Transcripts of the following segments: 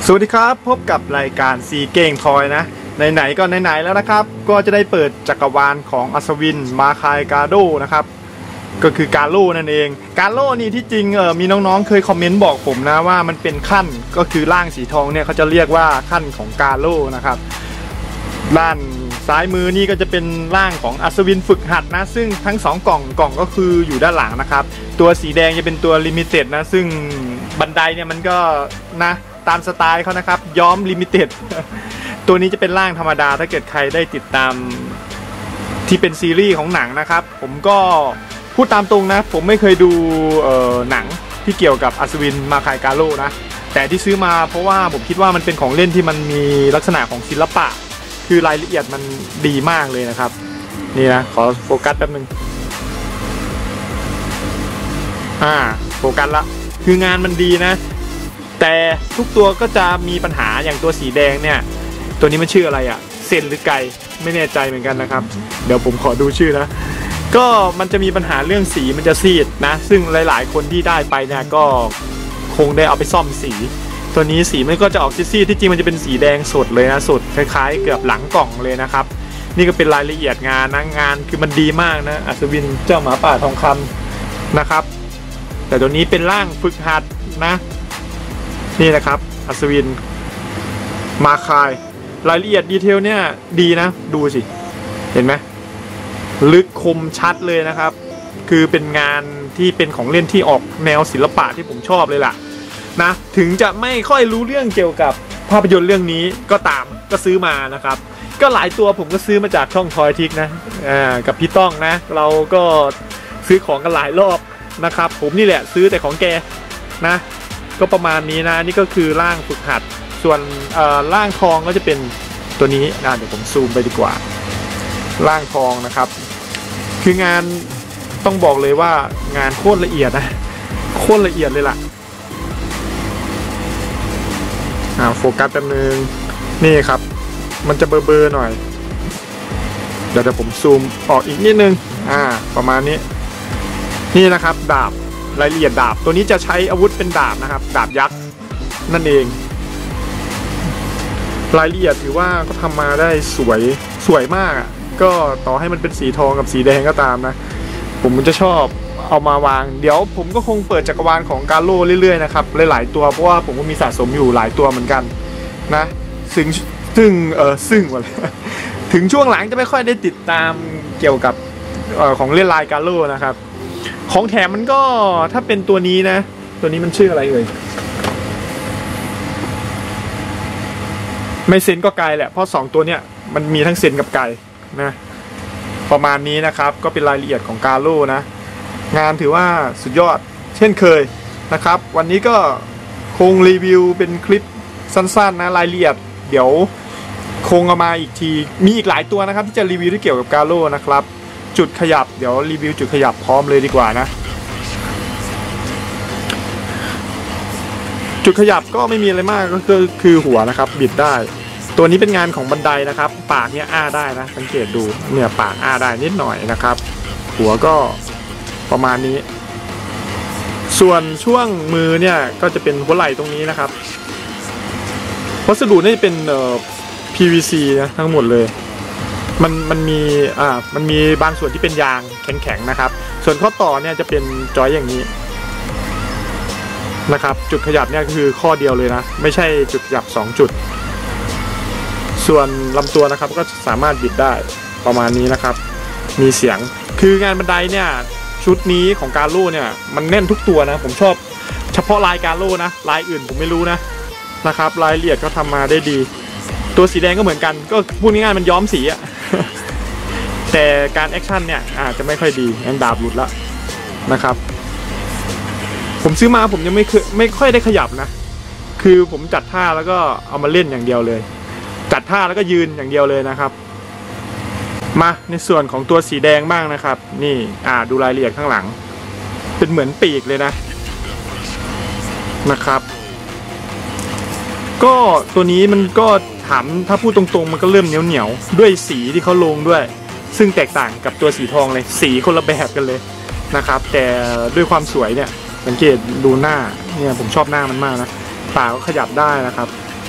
สวัสดีครับพบกับรายการซีเก่งทอยนะไหนๆก็ไหนๆแล้วนะครับก็จะได้เปิดจักรวาลของอัศวินมาคายกาโดนะครับก็คือกาโร่นั่นเองกาโร่นี่ที่จริงมีน้องๆเคยคอมเมนต์บอกผมนะว่ามันเป็นขั้นก็คือร่างสีทองเนี่ยเขาจะเรียกว่าขั้นของกาโร่นะครับด้านซ้ายมือนี่ก็จะเป็นร่างของอัศวินฝึกหัดนะซึ่งทั้ง2กล่องก็คืออยู่ด้านหลังนะครับตัวสีแดงจะเป็นตัวลิมิเต็ดนะซึ่งบันไดเนี่ยมันก็นะตามสไตล์เขานะครับย้อมลิมิเต็ดตัวนี้จะเป็นร่างธรรมดาถ้าเกิดใครได้ติดตามที่เป็นซีรีส์ของหนังนะครับผมก็พูดตามตรงนะผมไม่เคยดูหนังที่เกี่ยวกับอัศวินมาคายกาโร่นะแต่ที่ซื้อมาเพราะว่าผมคิดว่ามันเป็นของเล่นที่มันมีลักษณะของศิลปะคือรายละเอียดมันดีมากเลยนะครับนี่นะขอโฟกัสแป๊บนึงโฟกัสละคืองานมันดีนะแต่ทุกตัวก็จะมีปัญหาอย่างตัวสีแดงเนี่ยตัวนี้มันชื่ออะไรอะเซนหรือไก่ไม่แน่ใจเหมือนกันนะครับเดี๋ยวผมขอดูชื่อนะก็มันจะมีปัญหาเรื่องสีมันจะซีดนะซึ่งหลายๆคนที่ได้ไปเนี่ยก็คงได้เอาไปซ่อมสีตัวนี้สีมันก็จะออกซีดๆที่จริงมันจะเป็นสีแดงสดเลยนะสดคล้ายๆเกือบหลังกล่องเลยนะครับนี่ก็เป็นรายละเอียดงานนะงานคือมันดีมากนะอัศวินเจ้าหมาป่าทองคำนะครับแต่ตัวนี้เป็นร่างฝึกหัดนะนี่นะครับอัศวินมาคายรายละเอียดดีเทลเนี่ยดีนะดูสิเห็นไหมลึกคมชัดเลยนะครับคือเป็นงานที่เป็นของเล่นที่ออกแนวศิลปะที่ผมชอบเลยล่ะนะถึงจะไม่ค่อยรู้เรื่องเกี่ยวกับภาพยนตร์เรื่องนี้ก็ตามก็ซื้อมานะครับก็หลายตัวผมก็ซื้อมาจากช่องทอยทิกนะกับพี่ต้องนะเราก็ซื้อของกันหลายรอบนะครับผมนี่แหละซื้อแต่ของแกนะก็ประมาณนี้นะนี่ก็คือร่างฝึกหัดส่วนร่างทองก็จะเป็นตัวนี้เดี๋ยวผมซูมไปดีกว่าร่างทองนะครับคืองานต้องบอกเลยว่างานโคตรละเอียดนะโคตรละเอียดเลยล่ะโฟกัสแป๊บนึงนี่ครับมันจะเบลอๆหน่อยเดี๋ยวผมซูมออกอีกนิดนึงประมาณนี้นี่นะครับดาบรายละเอียดดาบตัวนี้จะใช้อาวุธเป็นดาบนะครับดาบยักษ์นั่นเองรายละเอียดถือว่าก็ทำมาได้สวยมากก็ต่อให้มันเป็นสีทองกับสีแดงก็ตามนะผมจะชอบเอามาวางเดี๋ยวผมก็คงเปิดจักรวาลของกาโร่เรื่อยๆนะครับหลายๆตัวเพราะว่าผมก็มีสะสมอยู่หลายตัวเหมือนกันนะซึ่งถึงช่วงหลังจะไม่ค่อยได้ติดตามเกี่ยวกับของเล่นลายกาโร่นะครับของแถมมันก็ถ้าเป็นตัวนี้นะตัวนี้มันชื่ออะไรเอ่ยไม่เซนก็ไกลแหละเพราะ2ตัวเนี้ยมันมีทั้งเซนกับไกลนะประมาณนี้นะครับก็เป็นรายละเอียดของกาโร่นะงานถือว่าสุดยอดเช่นเคยนะครับวันนี้ก็คงรีวิวเป็นคลิปสั้นๆนะรายละเอียดเดี๋ยวคงเอามาอีกทีมีอีกหลายตัวนะครับที่จะรีวิวที่เกี่ยวกับกาโร่นะครับจุดขยับเดี๋ยวรีวิวจุดขยับพร้อมเลยดีกว่านะจุดขยับก็ไม่มีอะไรมากก็คือหัวนะครับบิดได้ตัวนี้เป็นงานของบันไดนะครับปากเนี่ยได้นะสังเกตดูเนี่ยปากได้นิดหน่อยนะครับหัวก็ประมาณนี้ส่วนช่วงมือเนี่ยก็จะเป็นหัวไหล่ตรงนี้นะครับวัสดุนี่เป็นPVC นะทั้งหมดเลยมันมีบางส่วนที่เป็นยางแข็งๆนะครับส่วนข้อต่อเนี่ยจะเป็นจอยอย่างนี้นะครับจุดขยับเนี่ยคือข้อเดียวเลยนะไม่ใช่จุดขยับ2จุดส่วนลำตัวนะครับก็สามารถบิดได้ประมาณนี้นะครับมีเสียงคืองานบันไดเนี่ยชุดนี้ของกาโร่เนี่ยมันแน่นทุกตัวนะผมชอบเฉพาะลายกาโร่นะลายอื่นผมไม่รู้นะครับรายละเอียดก็ทำมาได้ดีตัวสีแดงก็เหมือนกันก็พูดง่ายๆมันย้อมสีอะ แต่การแอคชั่นเนี่ยอาจจะไม่ค่อยดีงั้นดาบหลุดแล้วนะครับผมซื้อมาผมยังไม่ค่อยได้ขยับนะคือผมจัดท่าแล้วก็เอามาเล่นอย่างเดียวเลยจัดท่าแล้วก็ยืนอย่างเดียวเลยนะครับมาในส่วนของตัวสีแดงบ้างนะครับนี่ดูรายละเอียดข้างหลังเป็นเหมือนปีกเลยนะครับก็ตัวนี้มันก็ถามถ้าพูดตรงๆมันก็เริ่มเหนียวด้วยสีที่เขาลงด้วยซึ่งแตกต่างกับตัวสีทองเลยสีคนละแบบกันเลยนะครับแต่ด้วยความสวยเนี่ยสังเกตดูหน้าเนี่ยผมชอบหน้ามันมากนะปากก็ขยับได้นะครับ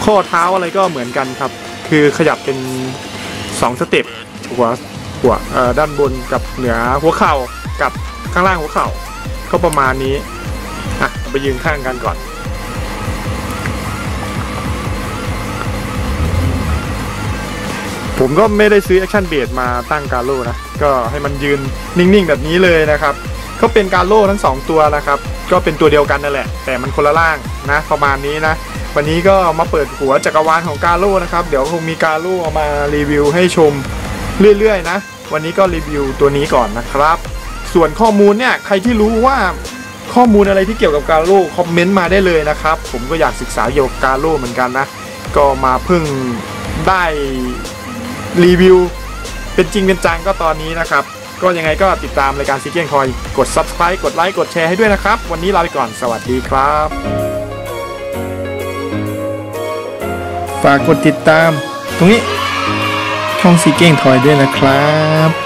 ข้อเท้าอะไรก็เหมือนกันครับคือขยับเป็น2สเต็ปหัวด้านบนกับเหนือหัวเข่ากับข้างล่างหัวเข่าก็ประมาณนี้ไปยืนข้างกันก่อนผมก็ไม่ได้ซื้อแอคชั่นเบสมาตั้งกาโล่นะก็ให้มันยืนนิ่งๆแบบนี้เลยนะครับก็เป็นกาโล่ทั้ง2ตัวนะครับก็เป็นตัวเดียวกันนั่นแหละแต่มันคนละร่างนะประมาณนี้นะวันนี้ก็มาเปิดหัวจักรวาลของกาโล่นะครับเดี๋ยวคงมีกาโล่มารีวิวให้ชมเรื่อยๆนะวันนี้ก็รีวิวตัวนี้ก่อนนะครับส่วนข้อมูลเนี่ยใครที่รู้ว่าข้อมูลอะไรที่เกี่ยวกับกาโล่คอมเมนต์มาได้เลยนะครับผมก็อยากศึกษาเกี่ยวกับกาโล่เหมือนกันนะก็มาเพิ่งได้รีวิวเป็นจริงเป็นจังก็ตอนนี้นะครับก็ยังไงก็ติดตามรายการ Seeking Toy กด Subscribe กดไลค์กดแชร์ให้ด้วยนะครับวันนี้ลาไปก่อนสวัสดีครับฝากกดติดตามตรงนี้ช่อง Seeking Toy ด้วยนะครับ